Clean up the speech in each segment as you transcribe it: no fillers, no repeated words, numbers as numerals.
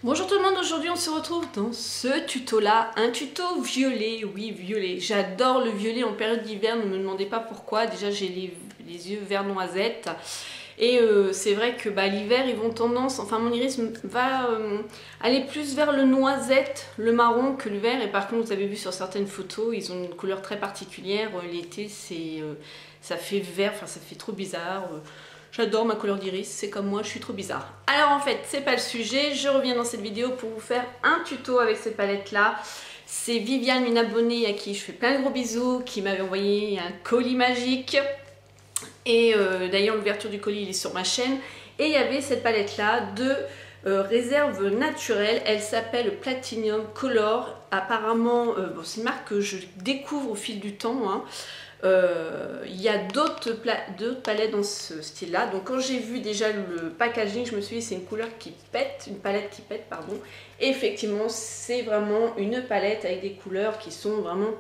Bonjour tout le monde, aujourd'hui on se retrouve dans ce tuto là, un tuto violet, oui violet, j'adore le violet en période d'hiver, ne me demandez pas pourquoi, déjà j'ai les yeux vert noisette et c'est vrai que l'hiver ils vont tendance, enfin mon iris va aller plus vers le noisette, le marron que le vert, et par contre vous avez vu sur certaines photos, ils ont une couleur très particulière, l'été ça fait vert, enfin ça fait trop bizarre. J'adore ma couleur d'iris, c'est comme moi, je suis trop bizarre. Alors en fait, c'est pas le sujet, je reviens dans cette vidéo pour vous faire un tuto avec cette palette là. C'est Viviane, une abonnée à qui je fais plein de gros bisous, qui m'avait envoyé un colis magique. Et d'ailleurs l'ouverture du colis il est sur ma chaîne. Et il y avait cette palette là de réserve naturelle, elle s'appelle Platinum Color. Apparemment, c'est une marque que je découvre au fil du temps, hein. Il y a d'autres palettes dans ce style là, donc quand j'ai vu déjà le packaging je me suis dit c'est une couleur qui pète, une palette qui pète pardon, et effectivement c'est vraiment une palette avec des couleurs qui sont vraiment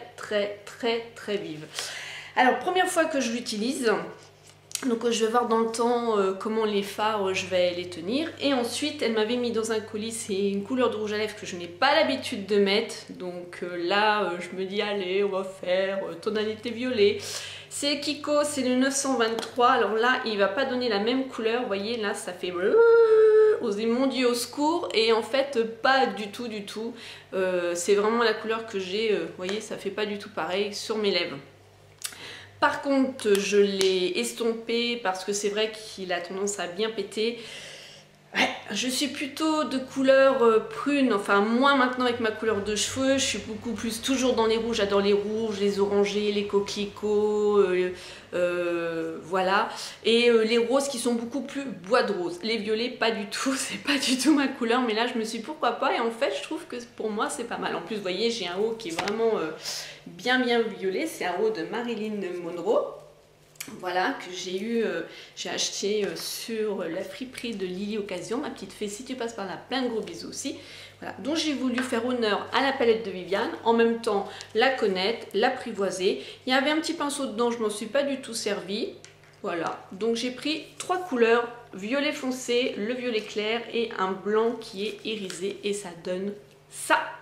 très vives. Alors première fois que je l'utilise, donc je vais voir dans le temps comment les fards je vais les tenir, et ensuite elle m'avait mis dans un colis, c'est une couleur de rouge à lèvres que je n'ai pas l'habitude de mettre, donc là je me dis allez on va faire tonalité violet. C'est Kiko, c'est le 923, alors là il va pas donner la même couleur, vous voyez là ça fait osez mon dieu au secours, et en fait pas du tout c'est vraiment la couleur que j'ai, vous voyez ça fait pas du tout pareil sur mes lèvres. Par contre, je l'ai estompé parce que c'est vrai qu'il a tendance à bien péter. Ouais, je suis plutôt de couleur prune, enfin moins maintenant avec ma couleur de cheveux, je suis beaucoup plus toujours dans les rouges, j'adore les rouges, les orangés, les coquelicots, voilà, et les roses qui sont beaucoup plus bois de rose. Les violets pas du tout, c'est pas du tout ma couleur, mais là je me suis dit pourquoi pas, et en fait je trouve que pour moi c'est pas mal. En plus vous voyez j'ai un haut qui est vraiment bien violet, c'est un haut de Marilyn Monroe. Voilà, que j'ai acheté sur la friperie de Lily Occasion, ma petite fée, si tu passes par là, plein de gros bisous aussi. Voilà, donc j'ai voulu faire honneur à la palette de Viviane, en même temps la connaître, l'apprivoiser. Il y avait un petit pinceau dedans, je m'en suis pas du tout servi. Voilà, donc j'ai pris trois couleurs, violet foncé, le violet clair et un blanc qui est irisé, et ça donne ça.